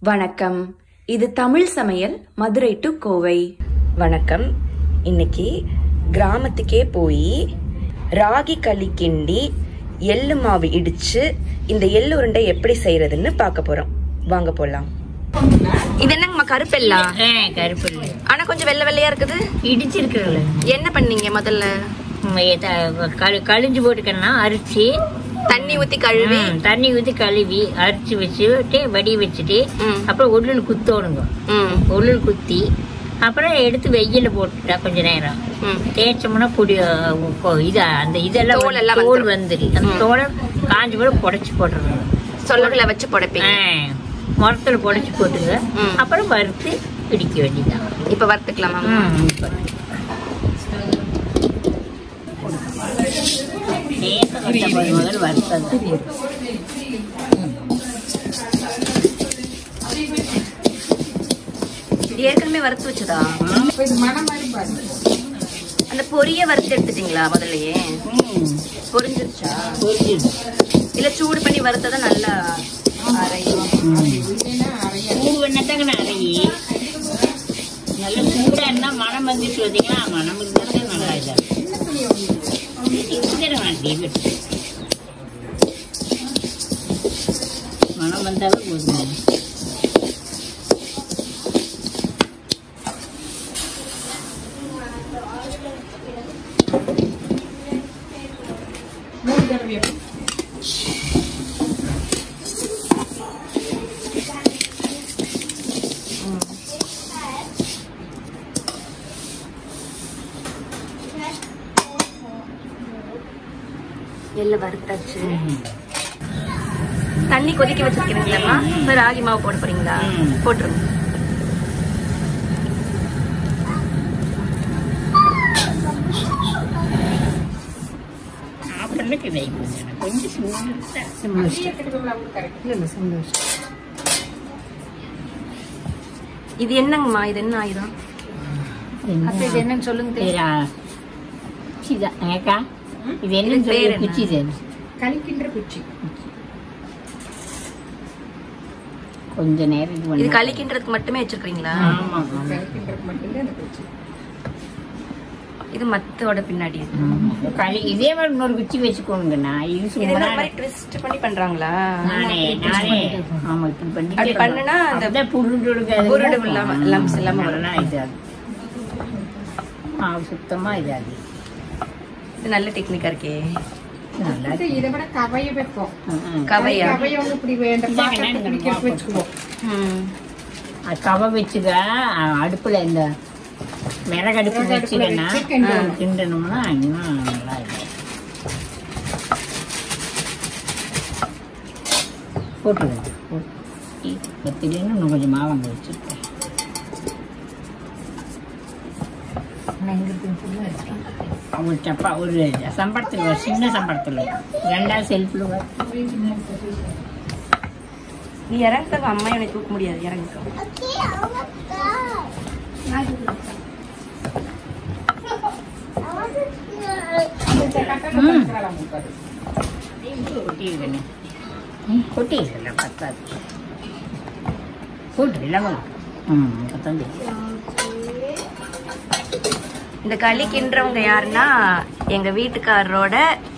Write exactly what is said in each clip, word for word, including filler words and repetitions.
வணக்கம். இது தமிழ் சமையல் மதுரை டு கோவை. வணக்கம். இன்னைக்கு கிராமத்துக்கே போய் ராகி களி கிண்டி எள்ளு மாவு இடிச்சு இந்த எள்ளு உருண்டை எப்படி செய்யறதுன்னு பார்க்க போறோம். வாங்க போலாம். இது என்னங்கம்மா? கருப்பெல்லா? கருப்பெல்லு. ஆனா கொஞ்சம் வெள்ளை வெள்ளையா இருக்குது. இடிச்சிருக்குறல. என்ன பண்ணீங்க முதல்ல? கழிஞ்சு போட்டுக்கன்னா அரிசி தண்ணி ஊத்தி கழுவி தண்ணி ஊத்தி கழுவி அரிசி வச்சுட்டு வடி வச்சுட்டு அப்புறம் உள்ளுன்னு குத்தோடுங்க. உள்ளுன்னு குத்தி அப்புறம் எடுத்து வெயில போட்டுட்டா கொஞ்ச நேரம் தேய்ச்சோம்னா பொடி இது அந்த இதெல்லாம் தோல் வந்துரு. அந்த தோலை காஞ்சி போட புடைச்சு போட்டுருங்க. சொல்லல வச்சு புடைப்பீங்க. முரத்துல புடைச்சு போட்டுங்க. அப்புறம் வறுத்து பிடிக்க வேண்டியதான். இப்ப வறுத்துக்கலாமா? முதல் வறுத்தது ஏற்கனவே வறுத்து வச்சதா? அந்த பொரிய வறுத்து எடுத்துட்டீங்களா முதல்லயே? பொரிஞ்சிருச்சா? இல்ல சூடு பண்ணி வறுத்ததான் நல்லா அரையும். சூடு பண்ணத்தாங்க அரையி நல்லா சூடா இருந்தா மனம் வந்துட்டு வந்தீங்கன்னா மனம் இருந்தா நல்லா இதா மனம் வந்தாலும் போதும். எல்லாம் வறுத்தாச்சு. தண்ணி கொதிக்க வச்சிருக்கீங்களா? இப்ப ராகி மாவு போட போறீங்களா? போட்டுருங்க. இது என்னங்கம்மா? இது என்ன ஆயுதம்? இது என்னன்னு சொல்லுங்க. இது என்ன பேரு? குச்சி. கலிக்கின்ற குச்சி. கொஞ்ச நேரம் இது கலிக்கின்றதுக்கு மட்டுமே வச்சிருக்கீங்களா? ஆமா, கலிக்கின்றதுக்கு மட்டும்தான் அந்த குச்சி. இது மத்தோட பின்னாடி களி. இதே மாதிரி இன்னொரு குச்சி வச்சுக்கோங்கண்ணா. இது சும்மா ட்விஸ்ட் பண்ணி பண்றாங்களா? நானே நானே ஆமா இப்படி பண்ணி அப்படி பண்ணுனா அந்த புருடுடுங்க புருடு இல்லாம லம்ஸ் இல்லாம வரலாம். இது ஆ சுத்தமா இதாது. இது நல்ல டெக்னிக்கா இருக்கே. நல்லா இதை விட கவைய வைப்போம். கவையா? கவைய வந்து இப்படி வேண்டாம் வச்சுக்குவோம். அது கவை வச்சுக்க அடுப்புல இந்த மிளகு அடுப்பு வச்சுக்கன்னா கிண்டணும்னா இன்னும் நல்லா இருக்கும். போட்டுருங்க. பத்திலேன்னு இன்னும் கொஞ்சம் மாவங்க வச்சுருக்கேன். ஒரு சப்பா ஒரு சம்பளத்தில் ஒரு சின்ன சம்பளத்தில் ரெண்டாவது செல்ஃபில் நீ இறங்க. அம்மா என்னை தூக்க முடியாது. இறங்க. கொட்டி பத்தாது போட்டு இல்லாம ம் பத்தாந்து. இந்த களி கிண்டுறவங்க யாருன்னா எங்க வீட்டுக்காரரோட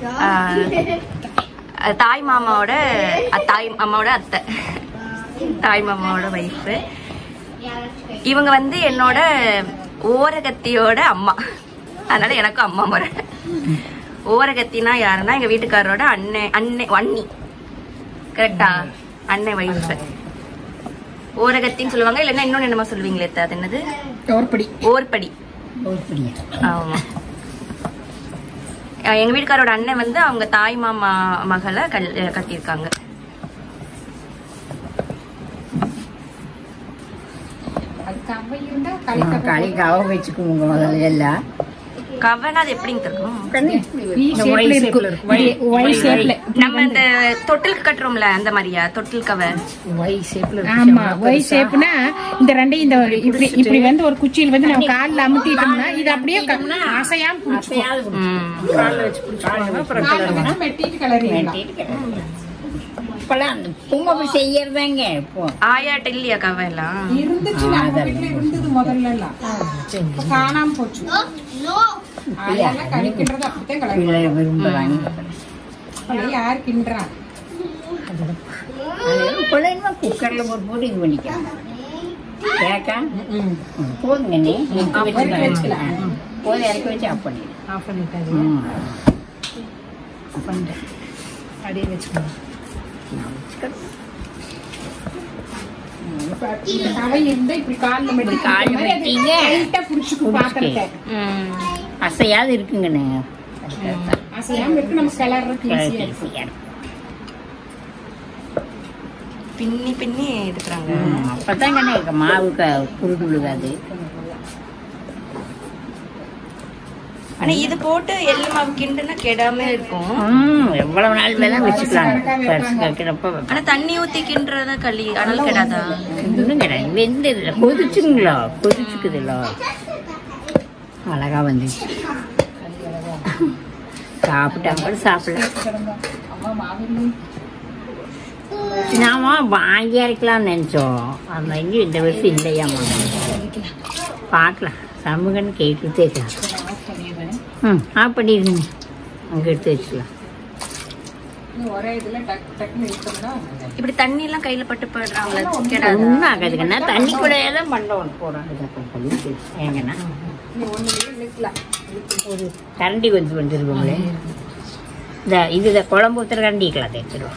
தாய் மாமாவோட தாய் மாமாவோட அத்தை, தாய் மாமாவோட வைஃப். இவங்க வந்து என்னோட ஓரகத்தியோட அம்மா. அதனால எனக்கும் அம்மா முறை. ஓரகத்தினா யாருன்னா எங்க வீட்டுக்காரரோட அண்ணன் அண்ணன் அண்ணி. கரெக்டா? அண்ணன் வைஃப் ஓரகத்தின்னு சொல்லுவாங்க. இல்லைன்னா இன்னொன்னு என்னமா சொல்லுவீங்களே? அது என்னது? ஓர்படி. ஓர்படி. ஆமா. எங்க வீட்டுக்காரோட அண்ணன் வந்து அவங்க தாய் மாமா மகளை கட்டியிருக்காங்க. களி கவ வச்சுக்கோங்க முதல்ல. எல்லாம் கவனா அது எப்படிங்க இருக்கும்? நம்ம இந்த தொட்டிலுக்கு கட்டுறோம்ல அந்த மாதிரியா? தொட்டில் கவ ஒய் ஷேப்ல. ஆமா, ஒய் ஷேப்னா இந்த ரெண்டையும் இந்த இப்படி இப்படி வந்து ஒரு குச்சியில வந்து நம்ம கால்ல அமுத்திட்டோம்னா இது அப்படியே அசையாம புடிச்சுக்கும். கால்ல வச்சு புடிச்சுக்குவாங்க. அப்புறம் கலர் மெட்டிட்டு கலர் அப்பெல்லாம் அந்த பூங்கப்படி செய்யறதாங்க இப்போ ஆயாட்ட இல்லையா கவை எல்லாம் இருந்துச்சு நம்ம வீட்டுல இருந்தது முதல்ல எல்லாம் காணாம போச்சு ஆயால கழிக்கின்றது அப்படித்தான் விரும்புறாங்க யாரு கிண்டுறா பிள்ளைங்க குக்கர்ல போட்டு போட்டு இது பண்ணிக்கலாம் கேக்கா போதுங்கண்ணே போதும் இறக்கி வச்சு ஆஃப் பண்ணிடு ஆஃப் பண்ணிட்டாரு ஆஃப் பண்ணிட்டேன் அப்படியே வச்சுக்கோங்க கவை இருந்தா இப்படி காலில் மெட்டி காலில் மெட்டிங்க புடிச்சுக்கு பாத்திரத்தை அசையாவது இருக்குங்கண்ணே அசையாம இருக்கு நம்ம கிளறதுக்கு பின்னி பின்னி எடுக்கிறாங்க. அப்பதாங்க மாவு குருடு விழுகாது. ஆனா இது போட்டு எள்ளு மாவு கிண்டுனா கெடாம இருக்கும். எவ்வளவு நாள் வேணா வச்சுக்கலாம். ஆனா தண்ணி ஊத்தி கிண்டுறதா களி ஆனால் கெடாதா? வெந்து கொதிச்சுங்களா? கொதிச்சுக்குதுல்ல, அழகா வந்துச்சு. சாப்பிட்டாங்க சாப்பிடலாம். நாம வாங்கி அரைக்கலாம்னு நினைச்சோம். அந்த இங்கே இந்த வருஷம் இல்லையாமா, பார்க்கலாம். சமூகன்னு கேட்டு தேக்கலாம். ம் ஆஃப் பண்ணிடுங்க, அங்கே எடுத்து வச்சுக்கலாம். இப்படி தண்ணி எல்லாம் கையில பட்டு போயிடுறாங்களா? ஒன்றும் ஆகாதுங்கண்ணா, தண்ணி கூட தான் பண்ண போறாங்க. ஏங்கண்ணா ஒரு கரண்டி வந்து வந்துருக்கோங்களே, இந்த இது குழம்பு ஊற்றுற கரண்டிக்கலாம் தேய்ச்சிடுவோம்.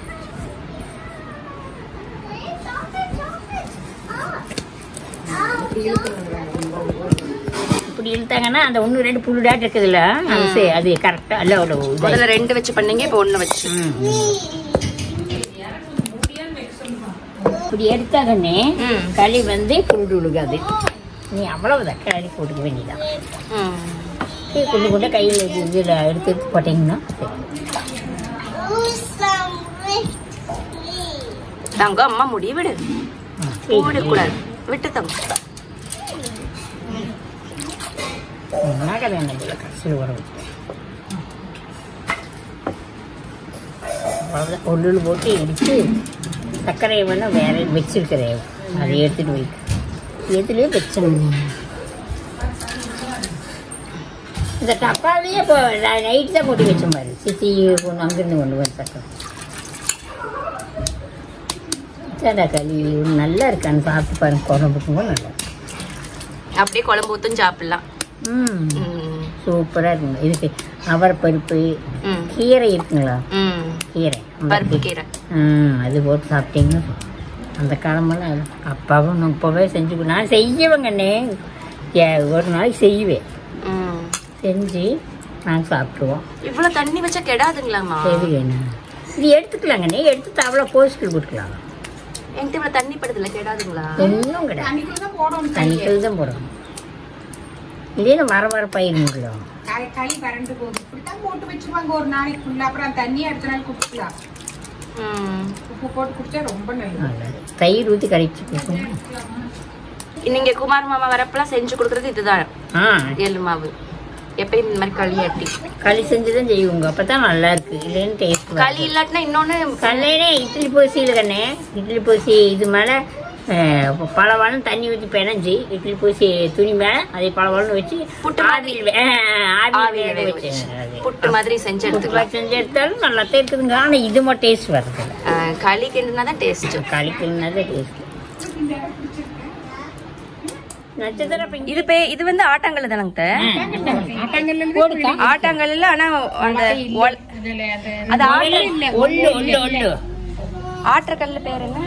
இப்படி இழுத்தாங்கன்னா அந்த ஒன்று ரெண்டு புல்லுடாட்டு இருக்குதுல்ல, அது கரெக்டாக அல்ல. முதல்ல ரெண்டு வச்சு பண்ணீங்க, இப்போ ஒன்று வச்சு. இப்படி எடுத்தாங்கன்னே களி வந்து புல் விழுகாது. நீ அவ்வளவுதான் களி போட்டுக்க வேண்டியதான். கொண்டு கொண்டு கையில் இதில் எடுத்து எடுத்து போட்டீங்கன்னா தங்க அம்மா முடி விடு, விடக்கூடாது, விட்டு தங்க. ஒல்லு போட்டு இடிச்சு சர்க்கரையை வேணா வேற வச்சிருக்கிறேன், அதை எடுத்துட்டு போய் எதுலேயே வச்சிருங்க. இந்த டப்பாவிலேயே இப்போ நைட் தான் போட்டு வச்ச மாதிரி சித்தி பொண்ணு அங்கிருந்து கொண்டு வந்து சக்கரை சடா களி நல்லா இருக்கான்னு சாப்பிட்டு பாருங்க. குழம்புக்கும் நல்லா அப்படியே குழம்பு ஊற்றும் சாப்பிடலாம். ம் சூப்பராக இருக்குங்க. இதுக்கு அவரைப்பருப்பு கீரை இருக்குங்களா? கீரை, பருப்பு கீரை, ம் அது போட்டு சாப்பிட்டீங்கன்னா அந்த காலமெல்லாம் அப்பாவும் இப்போவே செஞ்சு நான் செய்வேங்கண்ணே. ஒரு நாளைக்கு செய்வேன், செஞ்சு நாங்கள் சாப்பிடுவோம். இவ்வளோ தண்ணி வச்சா கெடாதுங்களாம்மா? சரிங்கண்ணா, இது எடுத்துக்கலாங்கண்ணே. எடுத்து அவ்வளோ போஸ்ட்டு கொடுக்கலாம். என்கிட்ட இவ்வளோ தண்ணி படுதுல, கெடாதுங்களா? இன்னும் கிடையாது, தண்ணிக்குள் தான் போடணும். இல்லைன்னா வர வர பயிருங்களோ களி கரண்டு போகுது. இப்படித்தான் போட்டு வச்சுருவாங்க ஒரு நாளைக்கு ஃபுல்லாக. அப்புறம் தண்ணி அடுத்த நாள் குடிக்கலாம். உப்பு போட்டு குடிச்சா ரொம்ப நல்லது. தயிர் ஊற்றி கரைச்சி கொடுக்கணும். நீங்க குமார் மாமா வரப்பெல்லாம் செஞ்சு கொடுக்குறது இதுதான் எள்ளு மாவு. எப்பயும் இந்த மாதிரி களி ஆட்டி களி செஞ்சுதான் செய்வோங்க, அப்பதான் நல்லா இருக்கு. இல்லைன்னு டேஸ்ட். களி இல்லாட்டினா இன்னொன்னு கல்லையே இட்லி பூசி இல்லைக்கண்ணே. இட்லி பூசி இது மேலே பழவாளும் தண்ணி ஊற்றி பிணைஞ்சி இட்லி பூசி துணி மேலே அதை பழவாளும் வச்சு ஆவியில் ஆவியில் வச்சு புட்டு மாதிரி செஞ்சு எடுத்துக்கலாம். செஞ்சு எடுத்தாலும் நல்லா தான் இருக்குதுங்க. ஆனால் இது மட்டும் டேஸ்ட் வருது. களி கிண்டுனா தான் டேஸ்ட். களி கிண்டுனா தான் டேஸ்ட். இது பே இது வந்து ஆட்டாங்கல் தானங்க? ஆட்டாங்கல் இல்ல, ஆனா அந்த அது ஆட்டக்கல்ல பேர் என்ன?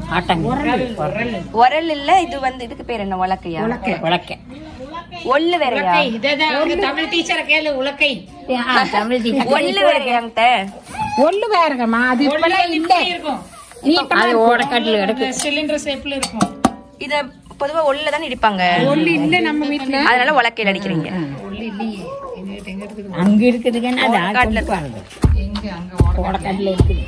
உரல் இல்ல, இது வந்து இதுக்கு பேர் என்ன? உலக்கையா? உலக்கை. ஒல்லு வேறையா? தமிழ் டீச்சரை கேளு. உலக்கை ஒல்லு வேறையாங்க? ஒல்லு வேறங்கம்மா, அது இப்பெல்லாம் இல்ல. அது ஓடக்காட்டுல கிடக்கு, சிலிண்டர் ஷேப்ல இருக்கும். இத பொதுவா ஒல்ல தான் இடிப்பாங்க. ஒல்லு இல்ல நம்ம வீட்ல, அதனால உலக்கையில அடிக்கிறீங்க. ஒல்லு இல்லையே, அங்க இருக்குதுங்கன்னா அது ஆட்ல பாருங்க. எங்க அங்க ஓடக்காட்டுல இருக்குது.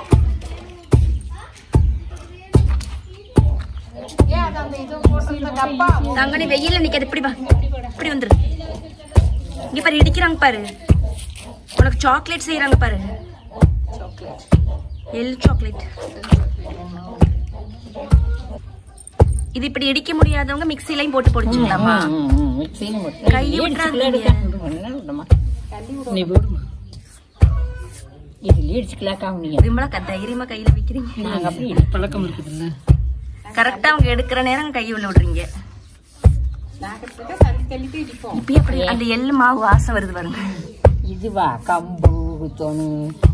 தங்கனி வெயில்ல நிக்காது, இப்படி வா, இப்படி வந்துரு. இங்க பாரு, இடிக்கிறாங்க பாரு. உனக்கு சாக்லேட் செய்யறாங்க பாரு. எள்ளு சாக்லேட். இது இப்படி இடிக்க முடியாதவங்க மிக்ஸிலையும் போட்டு பொடிச்சுக்கலாமா? கை விட்டுறாதீங்க. நீ போடுமா, இதுல இடிச்சுக்கலாம். விமலா தைரியமா கையில வைக்கிறீங்க. பழக்கம் இருக்குதுல்ல, கரெக்டா அவங்க எடுக்கிற நேரம் கை உள்ள விடுறீங்க. இப்பயே அப்படி அந்த எள்ளு மாவு வாசம் வருது பாருங்க. இதுவா கம்பு குத்தோணு,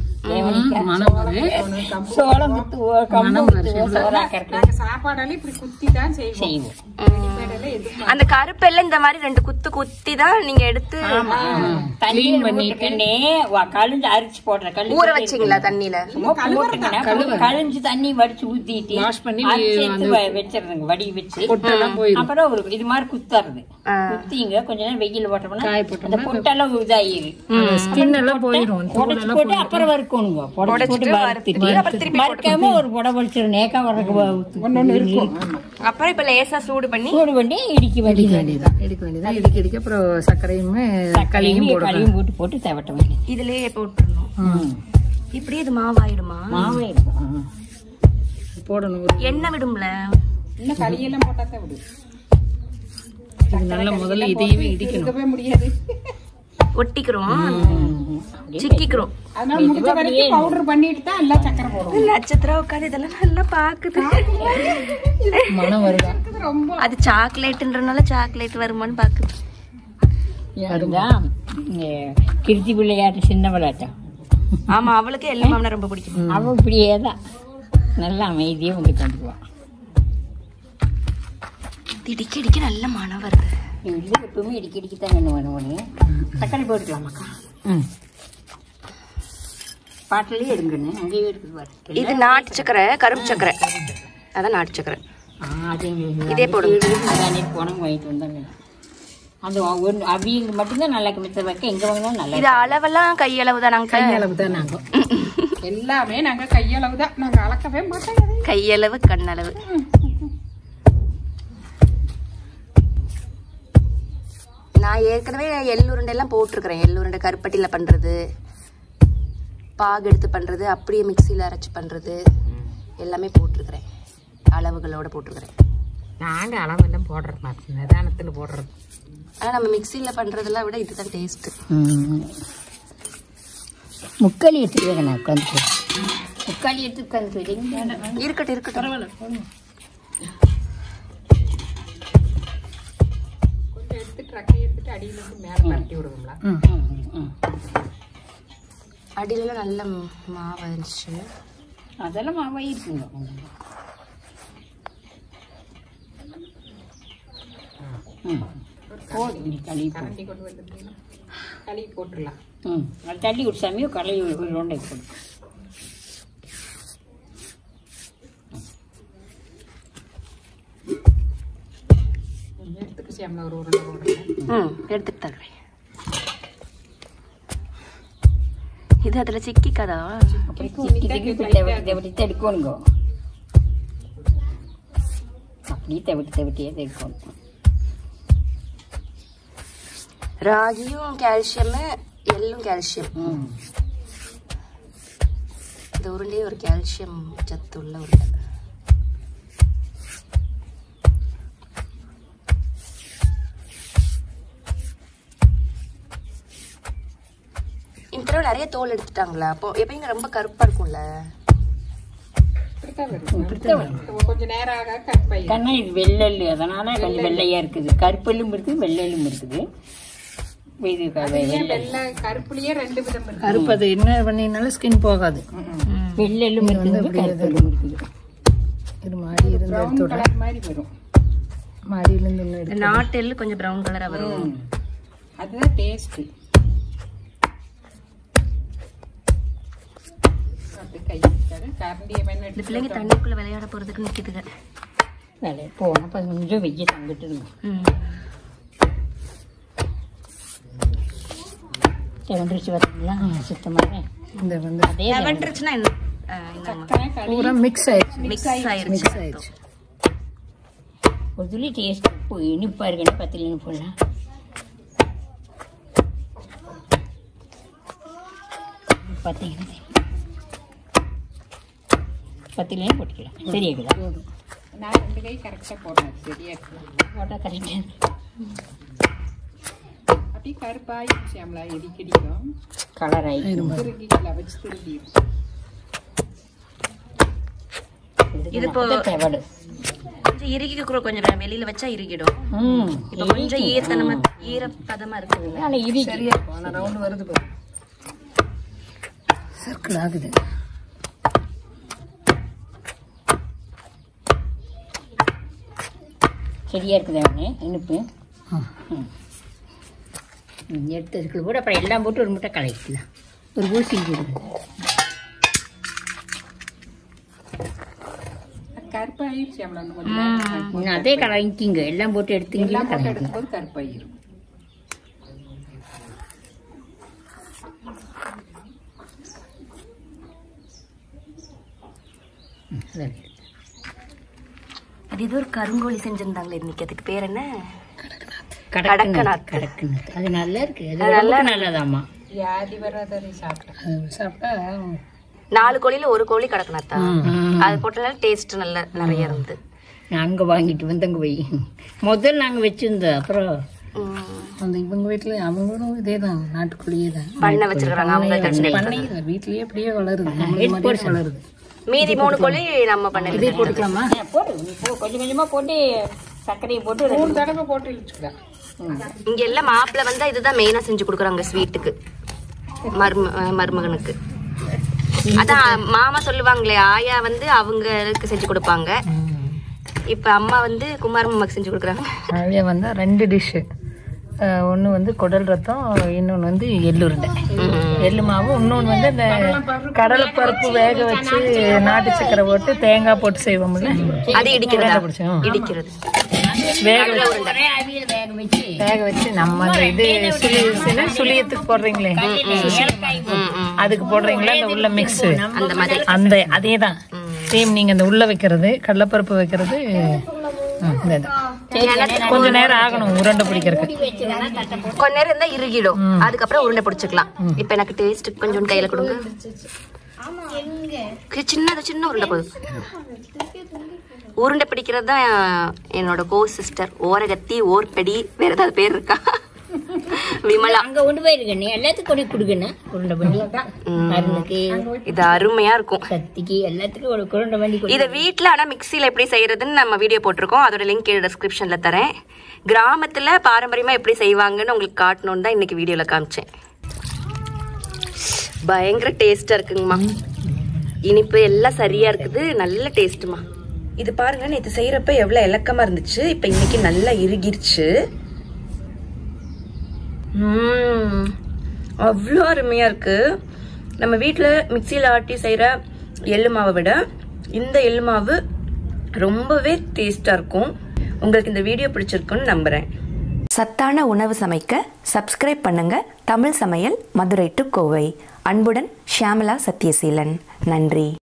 சோளம் குத்துவோம், கம்பு குத்துவோம், சாப்பாடால இப்படி குத்தி தான் செய்வோம். அந்த கருப்பெல்லாம் இந்த மாதிரி ரெண்டு குத்து குத்தி தான் நீங்க எடுத்து கிளீன் பண்ணிட்டே கழிஞ்சு அரிச்சு போடுற கழு ஊற வச்சீங்களா தண்ணியில? கழிஞ்சு தண்ணி வடிச்சு ஊத்திட்டு வச்சிருங்க, வடி வச்சு. அப்புறம் ஒரு இது மாதிரி குத்துறது, குத்திங்க கொஞ்ச நேரம் வெயில போட்டோம்னா அந்த பொட்டெல்லாம் இதாயிரு, போட்டு அப்புறம் வறுக்கணுங்க. வறுக்காம ஒரு புடவை வலிச்சிரு நேக்கா வர்றதுக்கு. அப்புறம் இப்ப லேசா சூடு பண்ணி சூடு பண்ணி இடிக்க வேண்டியது, இடிக்க வேண்டியதான். இடிக்க இடிக்க அப்புறம் சர்க்கரையும் களியும் களியும் போட்டு போட்டு தவட்ட வேண்டியது. இதுலயே போட்டுடணும். இப்படியே இது மாவாயிடுமா? மாவாயிடும். போடணும். எண்ணெய் விடும்ல, இன்னும் களியெல்லாம் போட்டாதான் விடும். இது நல்ல முதல்ல இதையுமே இடிக்கணும். முடியாது, ஒட்டிக்கிறோம், சிக்கிக்கிறோம். அதனால முடிஞ்ச வரைக்கும் பவுடர் பண்ணிட்டு தான் எல்லாம் சக்கரை போடுவோம். நட்சத்திரம் உட்காந்து இதெல்லாம் நல்லா பாக்குது. மனம் வருதா? ரொம்ப அது சாக்லேட்ன்றனால சாக்லேட் வருமான்னு பாக்குது. கிருத்தி பிள்ளையாட்டம், சின்ன விளையாட்டம். ஆமா, அவளுக்கு எல்லா மாமனா ரொம்ப பிடிக்கும். அவ இப்படியேதான் நல்லா அமைதியா உங்களுக்கு வந்துக்குவான். இடிக்க இடிக்க நல்ல மனம் வருது. இல்லை எப்பவுமே இடிக்க இடிக்கத்தான் வேணும் வேணும் ஒன்று. தக்காளி போட்டுக்கலாமாக்கா? ம், பாட்டிலேயே எடுங்கண்ணு, அங்கேயே இருக்குது பாரு. இது நாட்டு சக்கரை, கரும்பு சக்கரை. அதான் நாட்டு சக்கரை. இதே போடுங்க. போனவங்க வாங்கிட்டு வந்தாங்க. அந்த ஒன்று அவியங்க மட்டும்தான் நல்லா மிச்சம் வைக்க, எங்கே வாங்கினாலும் நல்லா. இது அளவெல்லாம் கையளவு தான். நாங்க கையளவு தான். நாங்க எல்லாமே நாங்க கையளவு தான், நாங்க அளக்கவே மாட்டோம். கையளவு கண்ணளவு. நான் ஏற்கனவே எள்ளுருண்டை எல்லாம் போட்டிருக்கிறேன். எள்ளுருண்டை கருப்பட்டியில பண்றது, பாகு எடுத்து பண்றது, அப்படியே மிக்சியில அரைச்சு பண்றது எல்லாமே போட்டிருக்கிறேன். அளவுகளோட போட்டிருக்கிறேன். நாங்க அளவெல்லாம் போடுற மாட்டோம், நிதானத்துல போடுறது. ஆனா நம்ம மிக்சியில பண்றதெல்லாம் விட இதுதான் டேஸ்ட். முக்காளி எடுத்துக்கிறேன் நான் உட்காந்து. முக்காளி எடுத்து உட்காந்து இருக்கட்டும் இருக்கட்டும். கொஞ்சம் எடுத்துட்டு ரக்கை எடுத்துட்டு அடியில இருந்து மேல பரட்டி விடுவோம்ல. அடியில நல்ல மாவு இருந்துச்சு. அதெல்லாம் மாவாக இருக்குங்க. களி கரண்டி கொண்டு வந்துட்டீங்கன்னா களி போட்டுடலாம். ம், அது தள்ளி ஒரு சமயம் களி ஒரு ரொண்டை போடும். எடுத்துக்கு சேமல ஒரு உருண்டை போடுறேன். ம், எடுத்துட்டு தருவேன். இது அதுல சிக்கிக்காதா? தவிட்டு தெடுக்கணுங்க. அப்படியே தவிட்டு தவிட்டியே தெடுக்கணும். ராகியும் கால்சியம், எள்ளும் கால்சியம். இந்த உருண்டையே ஒரு கால்சியம் சத்து உள்ள உருண்டை. இந்த தடவை நிறைய தோல் எடுத்துட்டாங்களா? அப்போ எப்பயும் ரொம்ப கருப்பா இருக்கும்ல. கொஞ்சம் நேரம் ஆக கருப்பாய். கண்ணா இது வெள்ளெல்லு, அதனால கொஞ்சம் வெள்ளையா இருக்குது. கருப்பெல்லும் இருக்குது, வெள்ளெல்லும் இருக்குது. கருப்புலயே ரெண்டு விதம் இருக்கு. கருப்பு அது என்ன பண்ணினாலும் ஸ்கின் போகாது. வெள்ளெல்லும் இருக்குது, கருப்பெல்லும் இருக்குது. இது மாடி இருந்து எடுத்து மாதிரி வரும். மாடியில இருந்து நாட்டு எள்ளு கொஞ்சம் பிரவுன் கலரா வரும். அதுதான் டேஸ்ட். இந்த பிள்ளைங்க தண்ணிக்குள்ள விளையாட போறதுக்கு நிக்குதுங்க. விளையாட போனா கொஞ்சம் வெய்ய தங்கிட்டு இருக்கும். செவன்றிச்சு வரீங்களா? சுத்தமாக இந்த வந்து செவன்றிச்சுன்னா என்ன? பூரா மிக்ஸ் ஆயிடுச்சு. மிக்ஸ் ஆயிருச்சு. மிக்ஸ் ஆயிடுச்சு. ஒரு துளி டேஸ்ட் இனிப்பா இருக்குன்னு பத்தில் இனிப்பு போடலாம். பார்த்தீங்கன்னா பத்திலையும் போட்டுக்கலாம். சரியாக்குதா? நான் ரெண்டு கை கரெக்டாக போடுறேன். சரியா இருக்குது போட்டால் கரெக்டாக அப்படியே கருப்பாயிடுச்சு. நம்மளா எடிக்கடிக்கும் கலர் ஆகி திருக்கிக்கலாம் வச்சு திருக்கிடும். இது இப்போ தேவடு இறுகி கொஞ்சம் வெளியில வச்சா இறுகிடும். இப்போ கொஞ்சம் ஈரத்தனமா ஈரப்பதமா இருக்குது. ஆனால் இறுகி சரியா இருக்கும். ஆனால் ரவுண்டு வருது பாரு, சர்க்கிள் ஆகுது. சரியா இருக்குது அவனே இனிப்பு. எடுத்து இருக்கிறது கூட அப்புறம் எல்லாம் போட்டு ஒரு முட்டை கலக்கிக்கலாம். ஒரு ஊசி போடுது. கருப்பாயிடுச்சு. நம்மள கொஞ்சம் அதே கலக்கிங்க எல்லாம் போட்டு எடுத்துங்க. எல்லாம் போட்டு எடுக்கும்போது கருப்பாயிரும். அது ஏதோ ஒரு கருங்கோழி செஞ்சிருந்தாங்களே இன்னைக்கு, அதுக்கு பேர் என்ன? கடக்கநாத். கடக்கநாத் அது நல்லா இருக்கு. அது நல்லா நல்லதாம்மா. வியாதி வராத சாப்பிட்டேன். சாப்பிட்டா நாலு கோழியில ஒரு கோழி கடக்கநாத்தா. அது போட்டனால டேஸ்ட் நல்லா நிறைய இருந்து. நாங்க வாங்கிட்டு வந்தங்க போய் முதல்ல நாங்க வச்சிருந்தோம். அப்புறம் அந்த இவங்க வீட்டுல அவங்களும் இதே தான், நாட்டுக்கோழியே தான் பண்ண வச்சிருக்காங்க. அவங்க பண்ணி வீட்லயே அப்படியே வளருது, வளருது. மீதி மூணு கோழி நம்ம பண்ண இதே போட்டுக்கலாமா? போட்டு கொஞ்சம் கொஞ்சமா போட்டு சர்க்கரையை போட்டு மூணு தடவை போட்டு இழுச்சுக்கலாம். இங்க எல்லாம் மாப்பிள்ள வந்தா இதுதான் மெயினா செஞ்சு கொடுக்குறாங்க ஸ்வீட்டுக்கு, மரும மருமகனுக்கு. அதான் மாமா சொல்லுவாங்களே, ஆயா வந்து அவங்களுக்கு செஞ்சு கொடுப்பாங்க. இப்ப அம்மா வந்து குமார் மாமாக்கு செஞ்சு கொடுக்குறாங்க. ஆயா வந்தா ரெண்டு டிஷ்ஷு, ஒன்று வந்து குடல் ரத்தம், இன்னொன்று வந்து எள்ளு உருண்டை, எள்ளு மாவு, இன்னொன்று வந்து இந்த கடலை பருப்பு வேக வச்சு நாட்டு சக்கரை போட்டு தேங்காய் போட்டு செய்வோம்ல, அது இடிக்கிறது பிடிச்சோம். இடிக்கிறது வேக வச்சு வேக வச்சு நம்ம அந்த இது சுழி சுழியத்துக்கு போடுறீங்களே, அதுக்கு போடுறீங்களா இந்த உள்ள மிக்ஸ், அந்த மாதிரி அந்த அதே தான் சேம். நீங்க இந்த உள்ள வைக்கிறது கடலைப்பருப்பு வைக்கிறது கொஞ்ச நேரம் ஆகணும் உருண்டை பிடிக்கிறதுக்கு. கொஞ்ச நேரம் இருந்தா இறுகிடும், அதுக்கப்புறம் உருண்டை பிடிச்சிக்கலாம். இப்ப எனக்கு டேஸ்ட் கொஞ்சம் கையில கொடுங்க. சின்னது சின்ன உருண்டை போதும். உருண்டை பிடிக்கிறது தான் என்னோட கோ சிஸ்டர் ஓரகத்தி ஓர்படி, வேற ஏதாவது பேர் இருக்கா? விமலா. அங்க கொண்டு போயிருக்கேன் எல்லாத்துக்கும் கொண்டு கொடுக்கணும் உருண்டை பண்ணி. அருணுக்கு இது அருமையா இருக்கும். கத்திக்கு எல்லாத்துக்கும் ஒரு உருண்டை பண்ணி. இதை வீட்டுல ஆனா மிக்சியில எப்படி செய்யறதுன்னு நம்ம வீடியோ போட்டிருக்கோம், அதோட லிங்க் டிஸ்கிரிப்ஷன்ல தரேன். கிராமத்துல பாரம்பரியமா எப்படி செய்வாங்கன்னு உங்களுக்கு காட்டணும்னு தான் இன்னைக்கு வீடியோல காமிச்சேன். பயங்கர டேஸ்டா இருக்குங்கம்மா. இனிப்பு எல்லாம் சரியா இருக்குது, நல்ல டேஸ்ட்டுமா. இது பாருங்க, நேற்று செய்யறப்ப எவ்வளவு இலக்கமா இருந்துச்சு, இப்ப இன்னைக்கு நல்லா இறுகிருச்சு. உம் அவ்வளோ அருமையா இருக்கு. நம்ம வீட்டுல மிக்சியில ஆட்டி செய்யற எள்ளு மாவை விட இந்த எள்ளு மாவு ரொம்பவே டேஸ்டா இருக்கும். உங்களுக்கு இந்த வீடியோ பிடிச்சிருக்குன்னு நம்புறேன். சத்தான உணவு சமைக்க சப்ஸ்கிரைப் பண்ணுங்க. தமிழ் சமையல் மதுரை டு கோவை. அன்புடன் ஷியாமலா சத்யசீலன். நன்றி.